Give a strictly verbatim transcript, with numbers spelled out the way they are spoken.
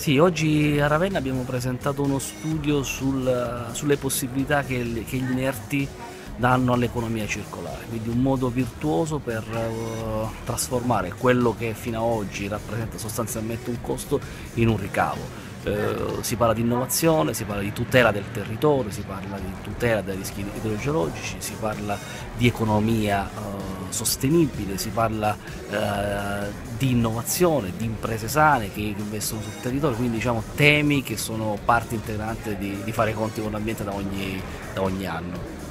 Sì, oggi a Ravenna abbiamo presentato uno studio sul- sulle possibilità che, il- che gli inerti danno all'economia circolare, quindi un modo virtuoso per eh, trasformare quello che fino ad oggi rappresenta sostanzialmente un costo in un ricavo. Eh, si parla di innovazione, si parla di tutela del territorio, si parla di tutela dai rischi idrogeologici, si parla di economia eh, sostenibile, si parla eh, di innovazione, di imprese sane che investono sul territorio, quindi diciamo temi che sono parte integrante di, di fare i conti con l'ambiente da ogni, da ogni anno.